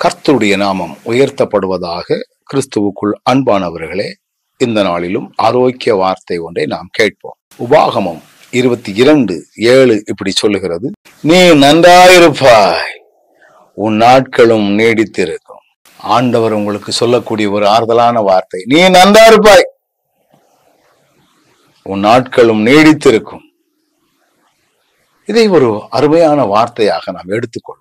கர்த்தருடைய நாமம் உயர்த்தப்படுவதாக. கிறிஸ்துவுக்குள் அன்பானவர்களே, இந்த நாளிலும் ஆரோக்கிய வார்த்தை ஒன்றை நாம் கேட்போம். உபாகமம் 22:7 இப்படி சொல்லுகிறது, நீ நன்றாயிருப்பாய், உன் நாட்களும் நீடித்திருக்கும். ஆண்டவர் உங்களுக்கு சொல்லக்கூடிய ஒரு ஆறுதலான வார்த்தை, நீ நன்றாயிருப்பாய், உன் நாட்களும் நீடித்திருக்கும். இதை ஒரு அருமையான வார்த்தையாக நாம் எடுத்துக்கொள்வோம்.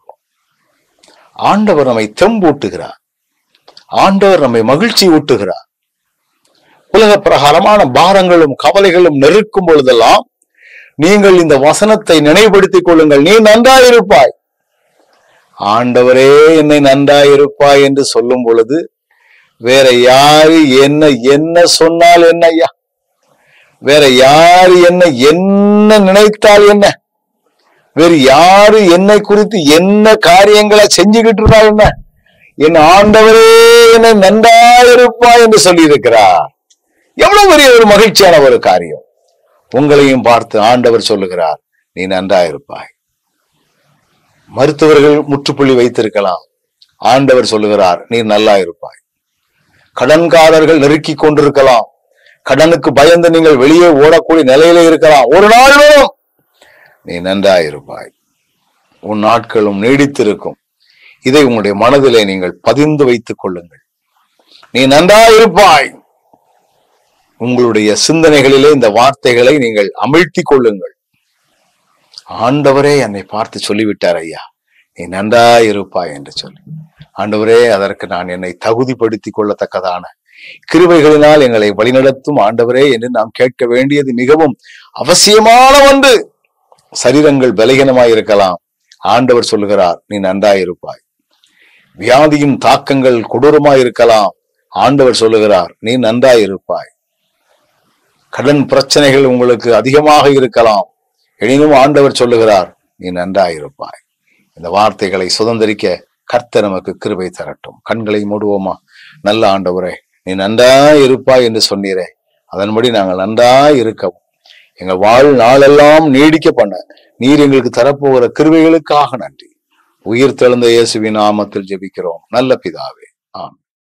ஆண்டவர் நம்மை தெம்பூட்டுகிறார், ஆண்டவர் நம்மை மகிழ்ச்சி ஊட்டுகிறார். உலக பிரகாரமான பாரங்களும் கவலைகளும் நெருக்கும் பொழுதெல்லாம் நீங்கள் இந்த வசனத்தை நினைவுபடுத்திக் கொள்ளுங்கள், நீ நன்றாயிருப்பாய். ஆண்டவரே என்னை நன்றாயிருப்பாய் என்று சொல்லும் பொழுது வேற யாரு என்ன சொன்னால் என்ன ஐயா, வேற யாரு என்ன நினைத்தால் என்ன, வேறு யாரு என்னை குறித்து என்ன காரியங்களை செஞ்சுக்கிட்டு இருக்கா என்ன, என் ஆண்டவரே என்னை நன்றாயிருப்பாய் என்று சொல்லி இருக்கிறார். எவ்வளவு பெரிய ஒரு மகிழ்ச்சியான ஒரு காரியம். உங்களையும் பார்த்து ஆண்டவர் சொல்லுகிறார், நீ நன்றாயிருப்பாய். மருத்துவர்கள் முற்றுப்புள்ளி வைத்திருக்கலாம், ஆண்டவர் சொல்லுகிறார், நீ நல்லா இருப்பாய். கடன்காரர்கள் நெருக்கி கொண்டிருக்கலாம், கடனுக்கு பயந்து நீங்கள் வெளியே ஓடக்கூடிய நிலையில இருக்கலாம். ஒரு நாள் வரும், நீ நன்றாயிருப்பாய், உன் நாட்களும் நீடித்திருக்கும். இதை உங்களுடைய மனதிலே நீங்கள் பதிந்து வைத்துக் கொள்ளுங்கள். நீ நன்றாயிருப்பாய். உங்களுடைய சிந்தனைகளிலே இந்த வார்த்தைகளை நீங்கள் அமிழ்த்தி கொள்ளுங்கள். ஆண்டவரே என்னை பார்த்து சொல்லிவிட்டார் ஐயா, நீ நன்றாயிருப்பாய் என்று சொல்லி. ஆண்டவரே, அதற்கு நான் என்னை தகுதிப்படுத்தி கொள்ளத்தக்கதான கிருபைகளினால் எங்களை வழிநடத்தும் ஆண்டவரே என்று நாம் கேட்க வேண்டியது மிகவும் அவசியமான ஒன்று. சரீரங்கள் பலகீனமாயிருக்கலாம், ஆண்டவர் சொல்லுகிறார், நீ நன்றாயிருப்பாய். வியாதியின் தாக்கங்கள் கொடூரமாயிருக்கலாம், ஆண்டவர் சொல்லுகிறார், நீ நன்றாயிருப்பாய். கடன் பிரச்சனைகள் உங்களுக்கு அதிகமாக இருக்கலாம், எனினும் ஆண்டவர் சொல்லுகிறார், நீ நன்றாயிருப்பாய். இந்த வார்த்தைகளை சுதந்திரிக்க கர்த்தர் நமக்கு கிருபை தரட்டும். கண்களை மூடுவோமா? நல்ல ஆண்டவரே, நீ நன்றாயிருப்பாய் என்று சொன்னீரே, அதன்படி நாங்கள் நன்றாயிருக்கவும் எங்கள் வாழ்நாளெல்லாம் நீடிக்க பண்ண நீர் எங்களுக்கு தரப்போகிற கிருபைகளுக்காக நன்றி. உயிர் தெழுந்த இயேசுவின் நாமத்தில் ஜெபிக்கிறோம் நல்ல பிதாவே, ஆமென்.